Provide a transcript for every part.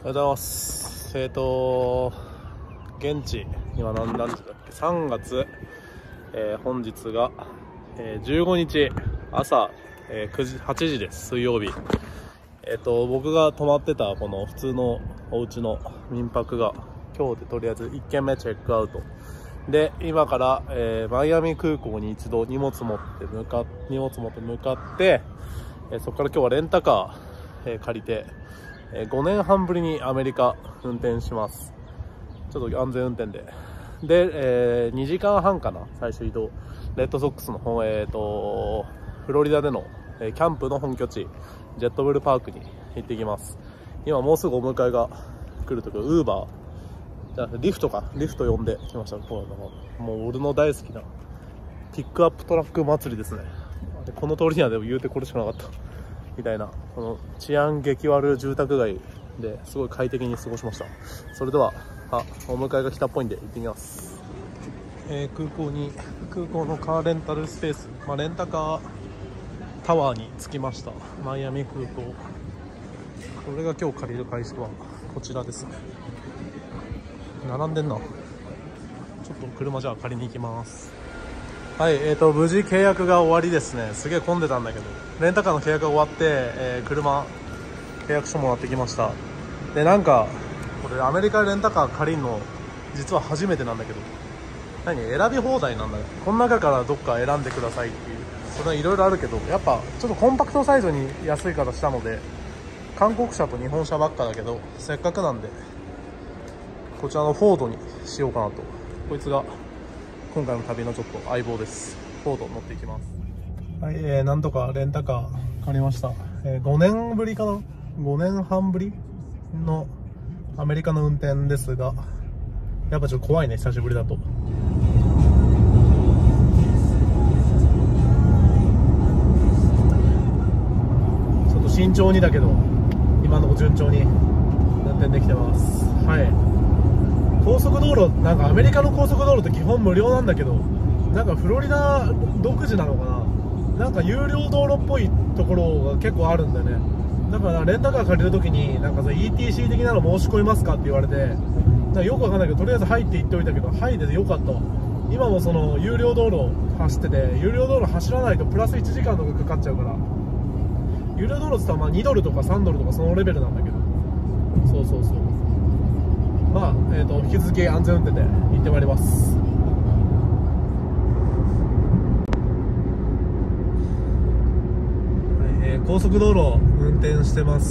おはようございます。現地、今何時だっけ、3月、本日が、15日朝、8時です。水曜日。僕が泊まってたこの普通のお家の民泊が今日でとりあえず1軒目チェックアウトで、今から、マイアミ空港に一度荷物持って向かって、そこから今日はレンタカー、借りて、5年半ぶりにアメリカ運転します。ちょっと安全運転で。で、2時間半かな、最初移動。レッドソックスの方、フロリダでの、キャンプの本拠地、ジェットブルパークに行ってきます。今もうすぐお迎えが来るとき、ウーバー、じゃあリフト呼んできました。もう俺の大好きなピックアップトラック祭りですね。でこの通りにはでも言うてこれしかなかったみたいな、この治安激悪住宅街ですごい快適に過ごしました。それではお迎えが来たっぽいんで行ってみます。空港のカーレンタルスペース、レンタカータワーに着きました。マイアミ空港。これが今日借りる会社はこちらですね。並んでんな。ちょっと車じゃあ借りに行きます。はい、無事契約が終わりですね。すげえ混んでたんだけど、レンタカーの契約が終わって、車契約書もらってきました。で、なんかこれアメリカでレンタカー借りるの実は初めてなんだけど、選び放題なんだよ。この中からどっか選んでくださいっていう、それはいろいろあるけど、やっぱちょっとコンパクトサイズに安いからしたので、韓国車と日本車ばっかだけど、せっかくなんでこちらのフォードにしようかなと。こいつが今回の旅のちょっと相棒です。フォード乗っていきます。はい、なんとかレンタカー借りました。5年ぶりかな、5年半ぶりのアメリカの運転ですが、やっぱちょっと怖いね、久しぶりだと。ちょっと慎重にだけど今のとこ順調に運転できてます。はい、高速道路、なんかアメリカの高速道路って基本無料なんだけど、なんかフロリダ独自なのかな、なんか有料道路っぽいところが結構あるんだよね。だからレンタカー借りるときになんかさ ETC 的なの申し込みますかって言われて、なんかよくわかんないけどとりあえず入って言っておいたけど、入っててよかったわ。今もその有料道路走ってて、有料道路走らないとプラス1時間とかかかっちゃうから、有料道路って言ったら2ドルとか3ドルとかそのレベルなんだけど、そう引き続き安全運転で行ってまいります。高速道路運転してます。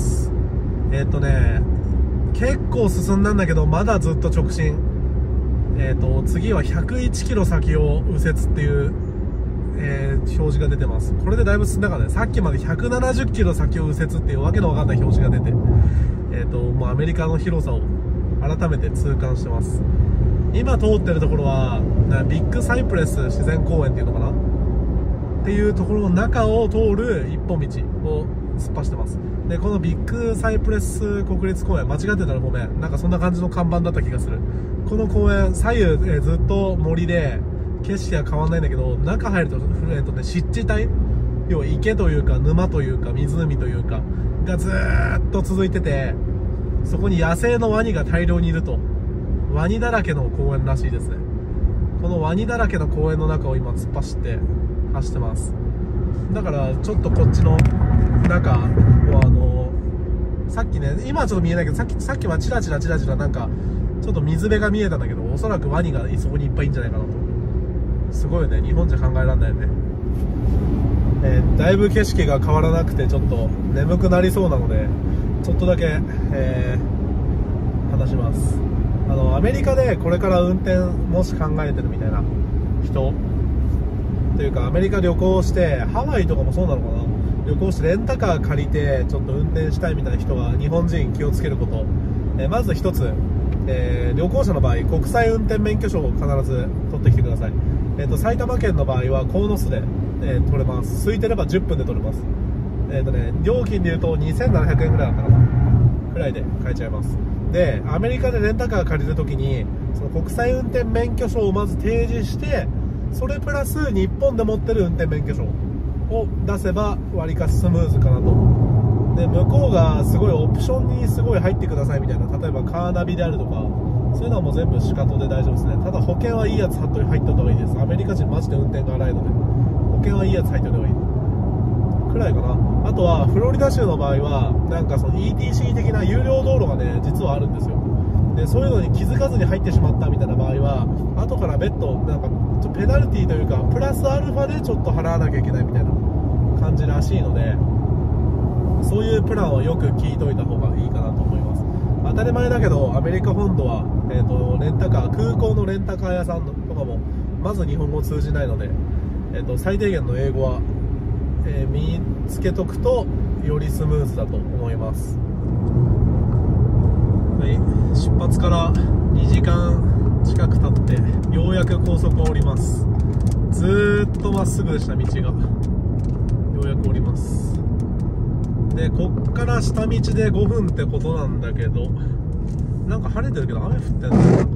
結構進んだんだけどまだずっと直進。次は101キロ先を右折っていう、表示が出てます。これでだいぶ進んだからね。さっきまで170キロ先を右折っていうわけのわかんない表示が出て、もうアメリカの広さを改めて痛感してます。今通ってるところはビッグサイプレス自然公園っていうのかなっていうところの中を通る一本道を突っ走ってます。で、このビッグサイプレス国立公園、間違ってたらごめん、なんかそんな感じの看板だった気がする。この公園左右、ずっと森で景色が変わんないんだけど、中入ると、湿地帯、要は池というか沼というか湖というかがずーっと続いてて、そこに野生のワニが大量にいると。ワニだらけの公園らしいですね。このワニだらけの公園の中を今突っ走ってます。だからちょっとこっちの中をさっきね、今はちょっと見えないけど、さっきはチラチラなんかちょっと水辺が見えたんだけど、おそらくワニがそこにいっぱいいんじゃないかなと。すごいよね、日本じゃ考えられないよね。だいぶ景色が変わらなくてちょっと眠くなりそうなので、ちょっとだけ、話します。アメリカでこれから運転もし考えてるみたいな人というか、アメリカ旅行してハワイとかもそうなのかな、旅行してレンタカー借りてちょっと運転したいみたいな人が日本人気をつけること、まず一つ、旅行者の場合国際運転免許証を必ず取ってきてください。埼玉県の場合は鴻巣で、取れます。空いてれば10分で取れます。料金でいうと2700円ぐらいだったかなぐらいで買えちゃいます。で、アメリカでレンタカー借りるときにその国際運転免許証をまず提示して、それプラス日本で持ってる運転免許証を出せばわりかしスムーズかなと。で、 で向こうがすごいオプションにすごい入ってくださいみたいな、例えばカーナビであるとか、そういうのはもう全部シカトで大丈夫ですね。ただ保険はいいやつ入った方がいいです。アメリカ人マジで運転が荒いので、保険はいいやつ入った方がいいくらいかな。あとはフロリダ州の場合はなんかその ETC 的な有料道路がね実はあるんですよ。でそういうのに気づかずに入ってしまったみたいな場合は後から別途なんかペナルティというかプラスアルファでちょっと払わなきゃいけないみたいな感じらしいので、そういうプランをよく聞いといた方がいいかなと思います。当たり前だけどアメリカ本土は、レンタカー、空港のレンタカー屋さんとかもまず日本語通じないので、最低限の英語は、身につけとくとよりスムーズだと思います。はい、出発から2時間近く経ってようやく高速を降ります。ずーっとまっすぐでした道が。ようやく降ります。でこっから下道で5分ってことなんだけど、なんか晴れてるけど雨降ってんのなんかね。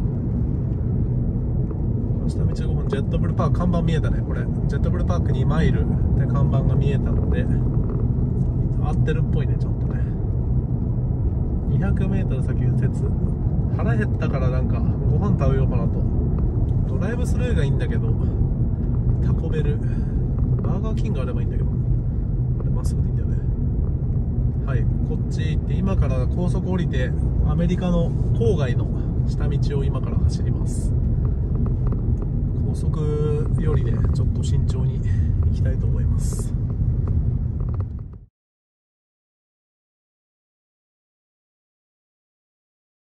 下道5分、ジェットブルパーク看板見えたね。これジェットブルパーク2マイルって看板が見えたので合ってるっぽいね。ちょっとね 200m 先右折。腹減ったからなんかご飯食べようかなと。ドライブスルーがいいんだけどタコベルバーガーキングあればいいんだけど、これまっすぐでいいんだよね。はい、こっち行って今から高速降りてアメリカの郊外の下道を今から走ります。高速よりでちょっと慎重に行きたいと思います。